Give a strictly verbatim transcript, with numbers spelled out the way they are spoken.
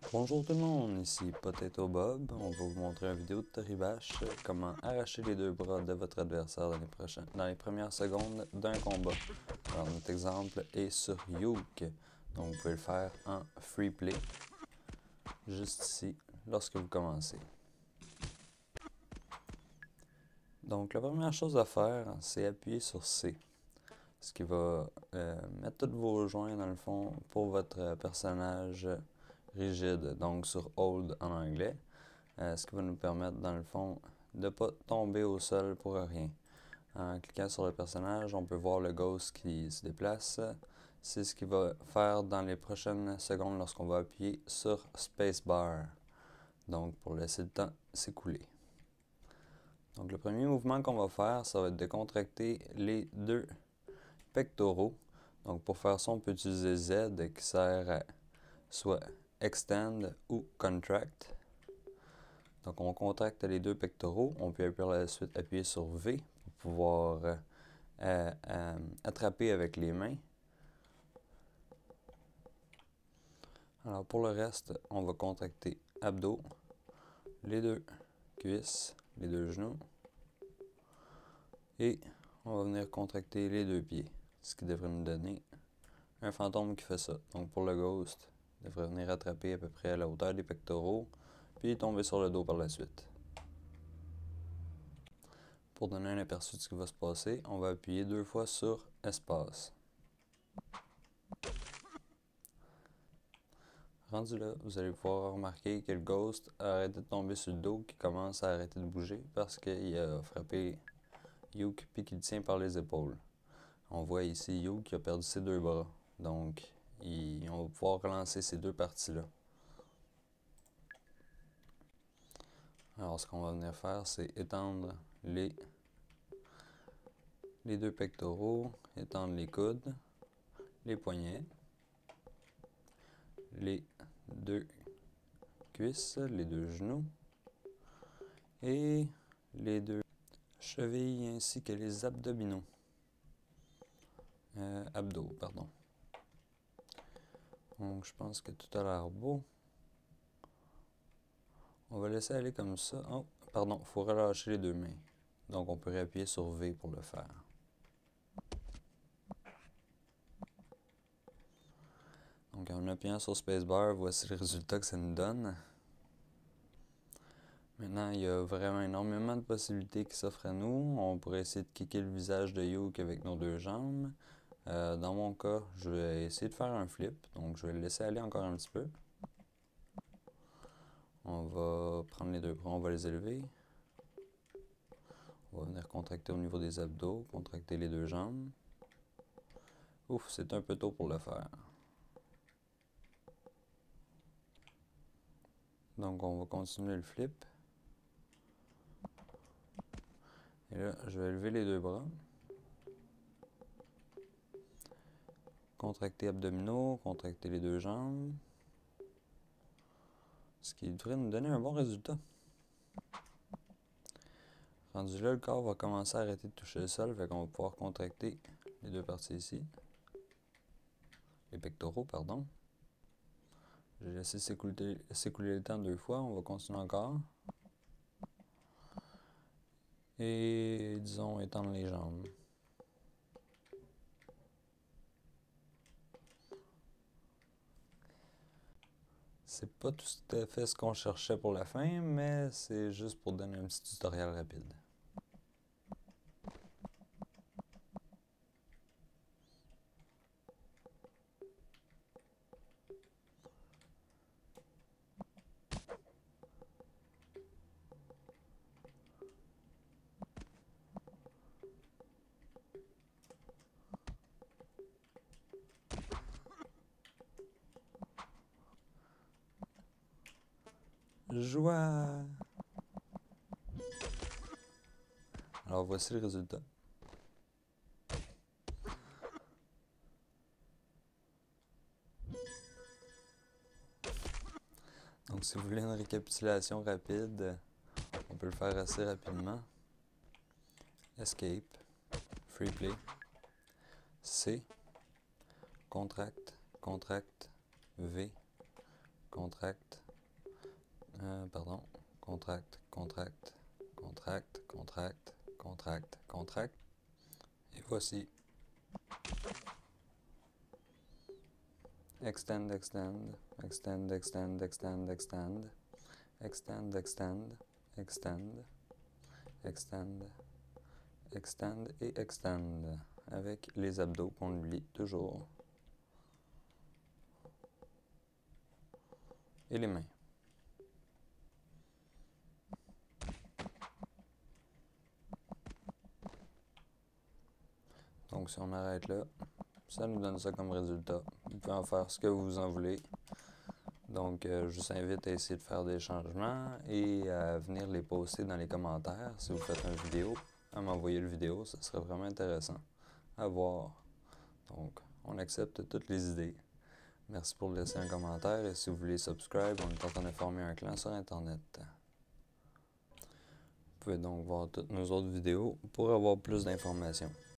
Bonjour tout le monde, ici Potato Bob. On va vous montrer une vidéo de Toribash, comment arracher les deux bras de votre adversaire dans les, prochaines, dans les premières secondes d'un combat. Alors notre exemple est sur Yuke, donc vous pouvez le faire en free play, juste ici, lorsque vous commencez. Donc la première chose à faire, c'est appuyer sur C, ce qui va euh, mettre tous vos joints dans le fond pour votre personnage rigide, donc sur Hold en anglais. Euh, ce qui va nous permettre, dans le fond, de ne pas tomber au sol pour rien. En cliquant sur le personnage, on peut voir le ghost qui se déplace. C'est ce qu'il va faire dans les prochaines secondes lorsqu'on va appuyer sur Spacebar. Donc, pour laisser le temps s'écouler. Donc, le premier mouvement qu'on va faire, ça va être de contracter les deux pectoraux. Donc, pour faire ça, on peut utiliser Z qui sert à soit Extend ou Contract. Donc, on contracte les deux pectoraux. On peut par la suite appuyer sur V pour pouvoir euh, euh, attraper avec les mains. Alors, pour le reste, on va contracter abdos, les deux cuisses, les deux genoux. Et on va venir contracter les deux pieds, ce qui devrait nous donner un fantôme qui fait ça. Donc, pour le ghost, il devrait venir attraper à peu près à la hauteur des pectoraux, puis tomber sur le dos par la suite. Pour donner un aperçu de ce qui va se passer, on va appuyer deux fois sur Espace. Rendu là, vous allez pouvoir remarquer que le ghost a arrêté de tomber sur le dos, qui commence à arrêter de bouger parce qu'il a frappé Yuke puis qu'il tient par les épaules. On voit ici Yuke qui a perdu ses deux bras, donc il, on va pouvoir relancer ces deux parties-là. Alors ce qu'on va venir faire, c'est étendre les, les deux pectoraux, étendre les coudes, les poignets, les deux cuisses, les deux genoux et les deux chevilles ainsi que les abdominaux. Euh, abdos, pardon. Donc je pense que tout a l'air beau. On va laisser aller comme ça. Oh, pardon, il faut relâcher les deux mains. Donc on peut réappuyer sur V pour le faire. Donc en appuyant sur Spacebar, voici le résultat que ça nous donne. Maintenant, il y a vraiment énormément de possibilités qui s'offrent à nous. On pourrait essayer de kicker le visage de Yuke avec nos deux jambes. Euh, dans mon cas, je vais essayer de faire un flip. Donc je vais le laisser aller encore un petit peu. On va prendre les deux bras, on va les élever. On va venir contracter au niveau des abdos, contracter les deux jambes. Ouf, c'est un peu tôt pour le faire. Donc on va continuer le flip. Et là, je vais lever les deux bras. Contracter abdominaux, contracter les deux jambes. Ce qui devrait nous donner un bon résultat. Rendu là, le corps va commencer à arrêter de toucher le sol, fait qu'on va pouvoir contracter les deux parties ici. Les pectoraux, pardon. J'ai laissé s'écouler le temps deux fois, on va continuer encore. Et disons étendre les jambes. C'est pas tout à fait ce qu'on cherchait pour la fin, mais c'est juste pour donner un petit tutoriel rapide. Joie! Alors voici le résultat. Donc si vous voulez une récapitulation rapide, on peut le faire assez rapidement. Escape, Free Play, C, Contract, Contract, V, Contract. contract, euh, pardon, contract, contract, contract, contract, contract, contract, et voici. Extend, extend, extend, extend, extend, extend, extend, extend, extend, extend, extend et extend, avec les abdos qu'on oublie toujours. Et les mains. Donc si on arrête là, ça nous donne ça comme résultat. Vous pouvez en faire ce que vous en voulez. Donc euh, je vous invite à essayer de faire des changements et à venir les poster dans les commentaires si vous faites une vidéo, à m'envoyer le vidéo, ça serait vraiment intéressant à voir. Donc on accepte toutes les idées. Merci pour laisser un commentaire et si vous voulez subscribe, on est en train de former un clan sur internet. Vous pouvez donc voir toutes nos autres vidéos pour avoir plus d'informations.